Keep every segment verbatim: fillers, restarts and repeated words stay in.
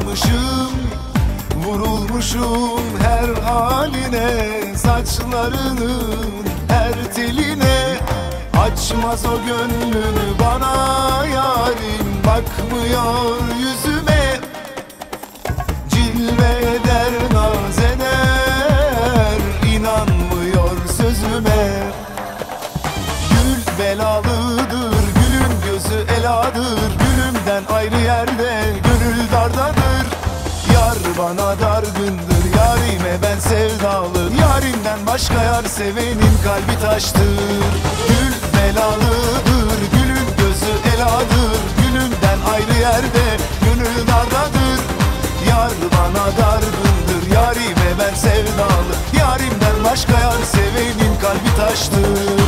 bağlanmışım, vurulmuşum her haline, saçlarının her teline. Açmaz o gönlünü bana yarim, bakmıyor yüzüme. Cilve eder, naz eder, inanmıyor sözüme. Gül belalıdır, gülün gözü eladır. Gülümden ayrı yerde, gönül dardadır. Yar bana dargındır, yarime ben sevdalı. Yarimden başka yar sevenin kalbi taştır. Gül belalıdır, gülün gözü eladır. Gülümden ayrı yerde, gönül dardadır. Yar bana dargındır, yarime ben sevdalı. Yarimden başka yar sevenin kalbi taştır.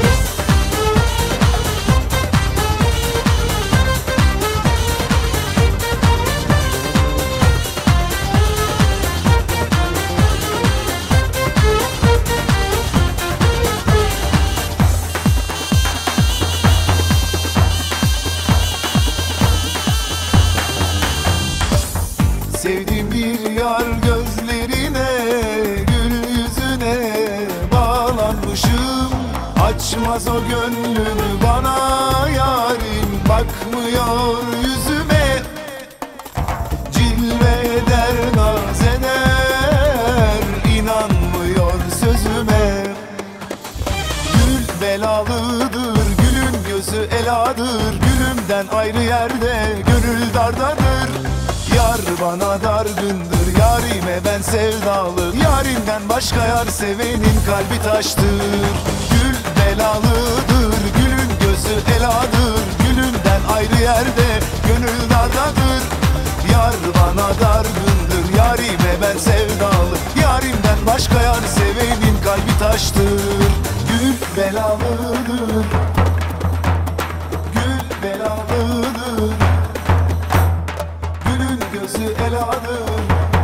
Sevdiğim bir yar gözlerine, gül yüzüne bağlanmışım. Açmaz o gönlünü bana yarim, bakmıyor yüzüme. Cilve eder, naz eder, inanmıyor sözüme. Gül belalıdır, gülün gözü eladır. Gülümden ayrı yerde, gönül dardadır. Yar bana dargındır, yarime ben sevdalı. Yarimden başka yar sevenin kalbi taştır. Gül belalıdır, gülün gözü eladır. Gülümden ayrı yerde, gönül dardadır. Yar bana dargındır, yarime ben sevdalı. Yarimden başka yar sevenin kalbi taştır. Gül belalıdır, gül belalıdır. Gözü eladır,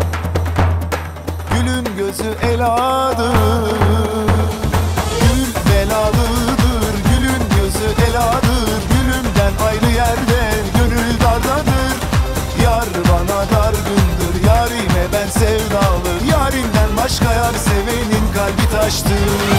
gülün gözü eladır. Gül belalıdır, gülün gözü eladır. Gülümden ayrı yerde, gönül dardadır. Yar bana dargındır, yarime ben sevdalı. Yarimden başka yar sevenin kalbi taştır.